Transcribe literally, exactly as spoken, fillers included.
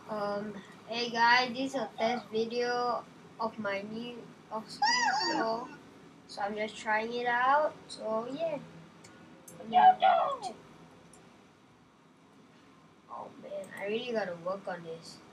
Um, hey guys, this is a test video of my new off-screen show, so I'm just trying it out. So yeah, oh man, I really gotta work on this.